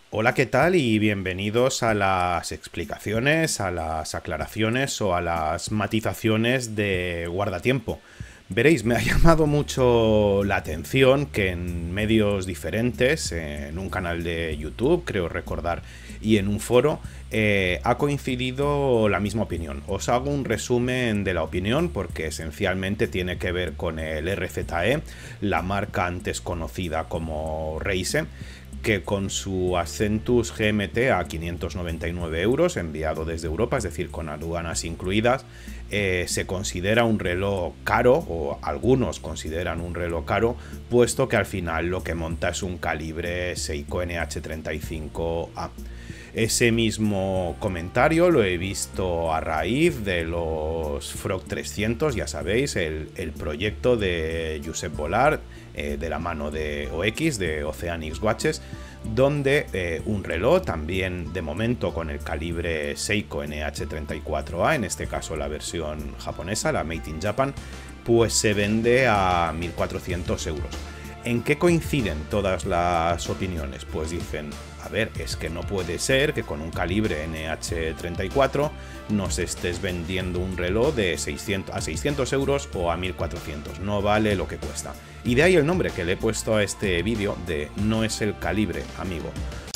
Hola, ¿qué tal? Y bienvenidos a las explicaciones, a las aclaraciones o a las matizaciones de Guardatiempo. Veréis, me ha llamado mucho la atención que en medios diferentes, en un canal de YouTube, creo recordar, y en un foro, ha coincidido la misma opinión. Os hago un resumen de la opinión porque esencialmente tiene que ver con el RZE, la marca antes conocida como Reise, que con su Acentus GMT a 599 euros enviado desde Europa, es decir, con aduanas incluidas, se considera un reloj caro, o algunos consideran un reloj caro, puesto que al final lo que monta es un calibre Seiko NH35A. Ese mismo comentario lo he visto a raíz de los Frog 300, ya sabéis, el proyecto de Josep Bollard, de la mano de OX, de Oceanics Watches, donde un reloj, también de momento con el calibre Seiko NH34A, en este caso la versión japonesa, la Made in Japan, pues se vende a 1.400 euros. ¿En qué coinciden todas las opiniones? Pues dicen, a ver, es que no puede ser que con un calibre NH34 nos estés vendiendo un reloj de 600 euros o a 1.400, no vale lo que cuesta. Y de ahí el nombre que le he puesto a este vídeo de no es el calibre, amigo.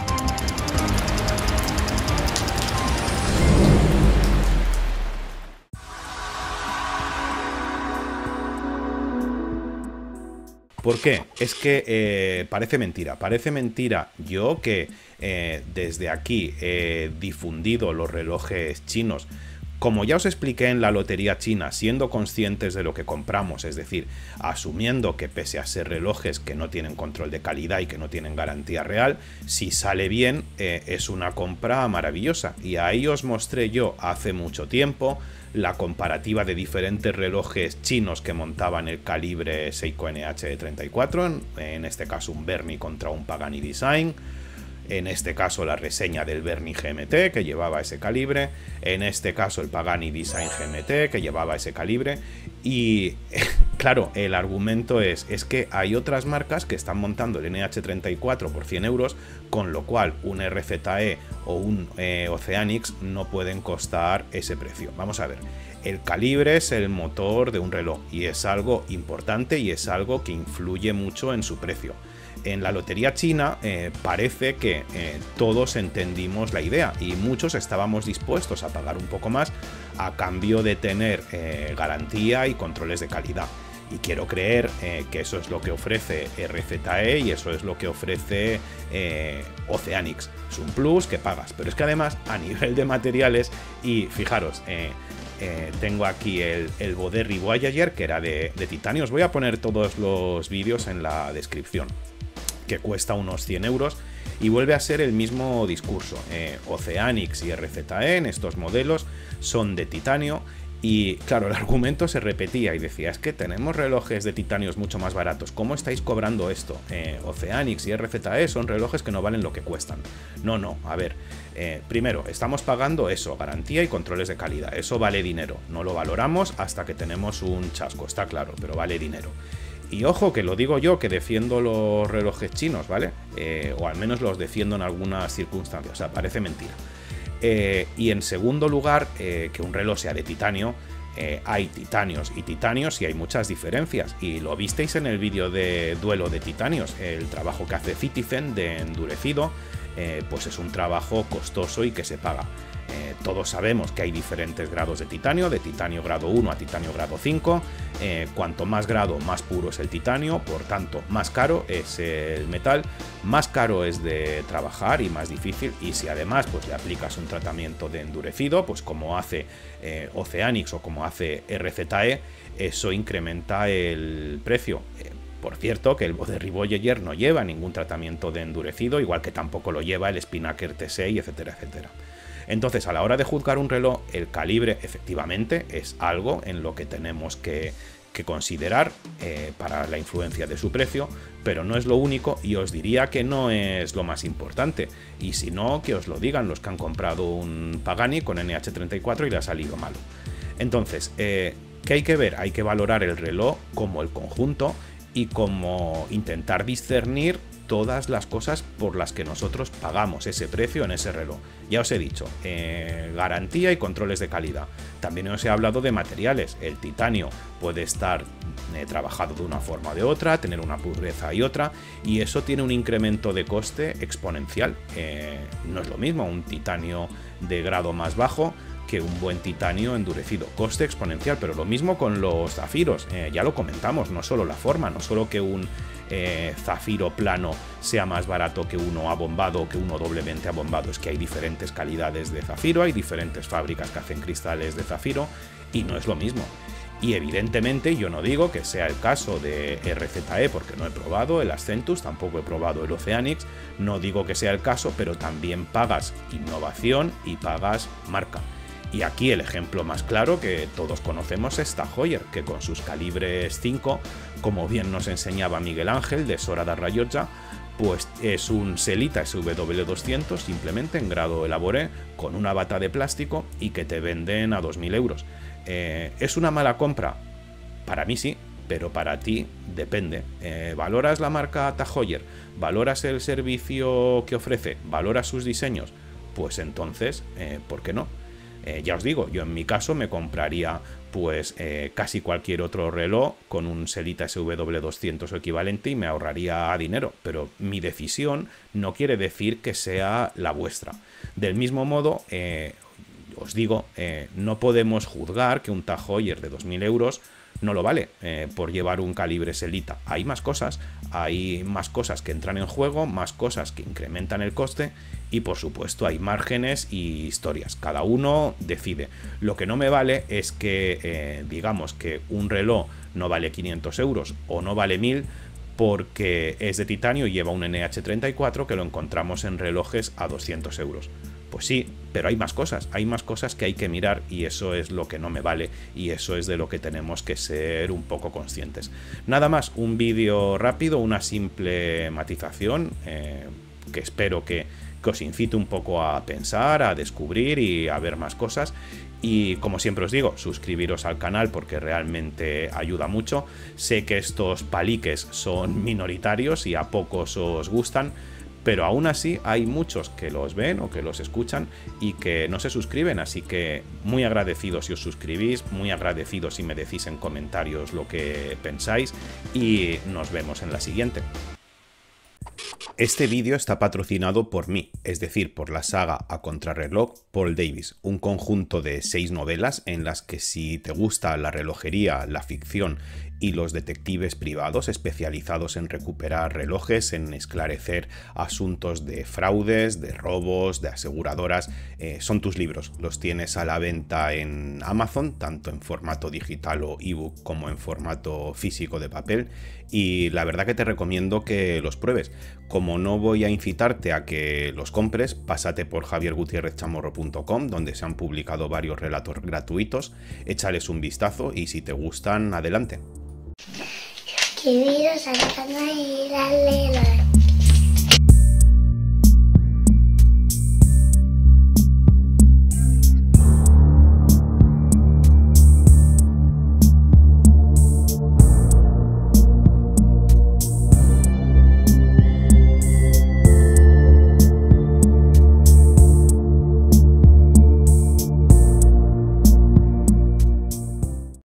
¿Por qué? Es que parece mentira yo que desde aquí he difundido los relojes chinos. Como ya os expliqué en la lotería china, siendo conscientes de lo que compramos, es decir, asumiendo que pese a ser relojes que no tienen control de calidad y que no tienen garantía real, si sale bien es una compra maravillosa. Y ahí os mostré yo hace mucho tiempo la comparativa de diferentes relojes chinos que montaban el calibre Seiko NH34, en este caso un Berni contra un Pagani Design. En este caso la reseña del Berni GMT que llevaba ese calibre, en este caso el Pagani Design GMT que llevaba ese calibre, y claro, el argumento es que hay otras marcas que están montando el NH34 por 100 euros, con lo cual un RZE o un Oceanics no pueden costar ese precio. Vamos a ver, el calibre es el motor de un reloj y es algo importante y es algo que influye mucho en su precio. En la lotería china parece que todos entendimos la idea y muchos estábamos dispuestos a pagar un poco más a cambio de tener garantía y controles de calidad. Y quiero creer que eso es lo que ofrece RZE y eso es lo que ofrece Oceanics. Es un plus que pagas, pero es que además a nivel de materiales, y fijaros, tengo aquí el Boderri Voyager, que era de titanio. Os voy a poner todos los vídeos en la descripción, que cuesta unos 100 euros y vuelve a ser el mismo discurso. Oceanics y RZE en estos modelos son de titanio y claro, el argumento se repetía y decía, es que tenemos relojes de titanios mucho más baratos, ¿cómo estáis cobrando esto? Oceanics y RZE son relojes que no valen lo que cuestan. No, a ver, primero, estamos pagando eso, garantía y controles de calidad, eso vale dinero, no lo valoramos hasta que tenemos un chasco, está claro, pero vale dinero. Y ojo, que lo digo yo, que defiendo los relojes chinos, ¿vale? O al menos los defiendo en algunas circunstancias, o sea, parece mentira. Y en segundo lugar, que un reloj sea de titanio, hay titanios y titanios y hay muchas diferencias. Y lo visteis en el vídeo de duelo de titanios, el trabajo que hace Citizen de endurecido, pues es un trabajo costoso y que se paga. Todos sabemos que hay diferentes grados de titanio grado 1 a titanio grado 5. Cuanto más grado, más puro es el titanio, por tanto, más caro es el metal, más caro es de trabajar y más difícil. Y si además pues le aplicas un tratamiento de endurecido, pues como hace Oceanics o como hace RZE, eso incrementa el precio. Por cierto, que el Boderri Voyager no lleva ningún tratamiento de endurecido, igual que tampoco lo lleva el Spinnaker T6, etcétera, etcétera. Entonces, a la hora de juzgar un reloj, el calibre efectivamente es algo en lo que tenemos que considerar para la influencia de su precio, pero no es lo único y os diría que no es lo más importante. Y si no, que os lo digan los que han comprado un Pagani con NH34 y le ha salido malo. Entonces, ¿qué hay que ver? Hay que valorar el reloj como el conjunto y como intentar discernir todas las cosas por las que nosotros pagamos ese precio en ese reloj. Ya os he dicho, garantía y controles de calidad. También os he hablado de materiales. El titanio puede estar trabajado de una forma o de otra, tener una pureza y otra, y eso tiene un incremento de coste exponencial. No es lo mismo un titanio de grado más bajo que un buen titanio endurecido, coste exponencial, pero lo mismo con los zafiros, ya lo comentamos, no solo la forma, no solo que un zafiro plano sea más barato que uno abombado o que uno doblemente abombado, es que hay diferentes calidades de zafiro, hay diferentes fábricas que hacen cristales de zafiro y no es lo mismo. Y evidentemente yo no digo que sea el caso de RZE porque no he probado el Ascentus, tampoco he probado el Oceanix, no digo que sea el caso, pero también pagas innovación y pagas marca. Y aquí el ejemplo más claro que todos conocemos es Tag Heuer, que con sus calibres 5, como bien nos enseñaba Miguel Ángel de Sora da Raiolja, pues es un Selita SW200 simplemente en grado Elaboré con una bata de plástico y que te venden a 2.000 euros. ¿Es una mala compra? Para mí sí, pero para ti depende. ¿Valoras la marca Tag Heuer? ¿Valoras el servicio que ofrece? ¿Valoras sus diseños? Pues entonces, ¿por qué no? Ya os digo, yo en mi caso me compraría pues casi cualquier otro reloj con un Selita SW200 o equivalente y me ahorraría dinero, pero mi decisión no quiere decir que sea la vuestra. Del mismo modo, os digo, no podemos juzgar que un Tag Heuer de 2.000 euros no lo vale por llevar un calibre Selita. Hay más cosas que entran en juego, más cosas que incrementan el coste y por supuesto hay márgenes y historias. Cada uno decide. Lo que no me vale es que digamos que un reloj no vale 500 euros o no vale 1.000 porque es de titanio y lleva un NH34 que lo encontramos en relojes a 200 euros. Pues sí, pero hay más cosas que hay que mirar y eso es lo que no me vale y eso es de lo que tenemos que ser un poco conscientes. Nada más, un vídeo rápido, una simple matización que espero que os incite un poco a pensar, a descubrir y a ver más cosas. Y como siempre os digo, suscribiros al canal porque realmente ayuda mucho. Sé que estos paliques son minoritarios y a pocos os gustan, pero aún así hay muchos que los ven o que los escuchan y que no se suscriben, así que muy agradecidos si os suscribís, muy agradecidos si me decís en comentarios lo que pensáis y nos vemos en la siguiente. Este vídeo está patrocinado por mí, es decir, por la saga A Contrarreloj Paul Davis, un conjunto de 6 novelas en las que si te gusta la relojería, la ficción y los detectives privados especializados en recuperar relojes, en esclarecer asuntos de fraudes, de robos, de aseguradoras, son tus libros. Los tienes a la venta en Amazon, tanto en formato digital o ebook como en formato físico de papel, y la verdad que te recomiendo que los pruebes. Como no voy a incitarte a que los compres, pásate por javiergutierrezchamorro.com, donde se han publicado varios relatos gratuitos, échales un vistazo y si te gustan, adelante. Suscribiros al canal y darle like.